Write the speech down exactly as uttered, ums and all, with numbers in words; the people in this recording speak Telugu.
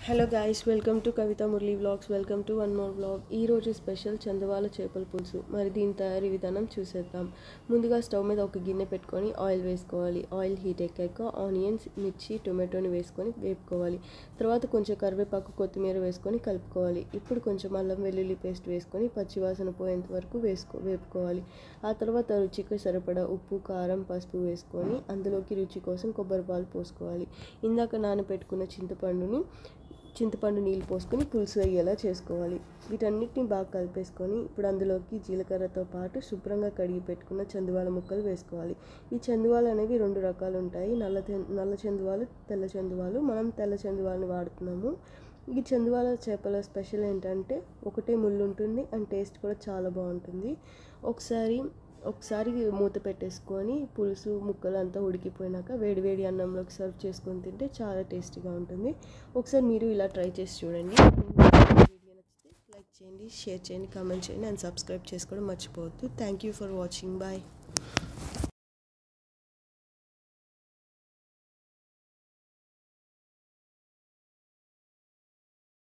Hello guys, welcome to Kavitha Murali vlogs. Welcome to one more vlog. ఈరోజు స్పెషల్ చందవాల చేపల పులుసు. మరి దీని తయారీ విధానం చూసేద్దాం. ముందుగా స్టవ్ మీద ఒక గిన్నె పెట్టుకొని ఆయిల్ వేసుకోవాలి. ఆయిల్ హీట్ ఎక్కాక ఆనియన్స్, మిర్చి, టొమాటోని వేసుకొని వేపుకోవాలి. తర్వాత కొంచెం కరివేపాకు, కొత్తిమీర వేసుకొని కలుపుకోవాలి. ఇప్పుడు కొంచెం అల్లం వెల్లుల్లి పేస్ట్ వేసుకొని పచ్చివాసన పోయేంత వరకు వేసుకో వేపుకోవాలి. ఆ తర్వాత రుచికి సరిపడా ఉప్పు, కారం, పసుపు వేసుకొని అందులోకి రుచి కోసం కొబ్బరి పాలు పోసుకోవాలి. ఇందాక నానబెట్టుకున్న చింతపండుని చింతపండు నీళ్ళు పోసుకొని పులుసు అయ్యేలా చేసుకోవాలి. వీటన్నిటిని బాగా కలిపేసుకొని ఇప్పుడు అందులోకి జీలకర్రతో పాటు శుభ్రంగా కడిగి పెట్టుకున్న చందువాల ముక్కలు వేసుకోవాలి. ఈ చందువాలు అనేవి రెండు రకాలు ఉంటాయి, నల్ల నల్ల చందువాలు, తెల్ల చందువాలు. మనం తెల్ల చందువాలని వాడుతున్నాము. ఈ చందువాల చేపల స్పెషల్ ఏంటంటే ఒకటే ముళ్ళు ఉంటుంది అండ్ టేస్ట్ కూడా చాలా బాగుంటుంది. ఒకసారి ఒకసారి మూత పెట్టేసుకొని పులుసు ముక్కలు అంతా ఉడికిపోయినాక వేడివేడి అన్నంలోకి సర్వ్ చేసుకొని తింటే చాలా టేస్టీగా ఉంటుంది. ఒకసారి మీరు ఇలా ట్రై చేసి చూడండి. వీడియో నచ్చితే లైక్ చేయండి, షేర్ చేయండి, కామెంట్ చేయండి అండ్ సబ్స్క్రైబ్ చేసుకోవడం మర్చిపోవద్దు. Thank you for watching. Bye.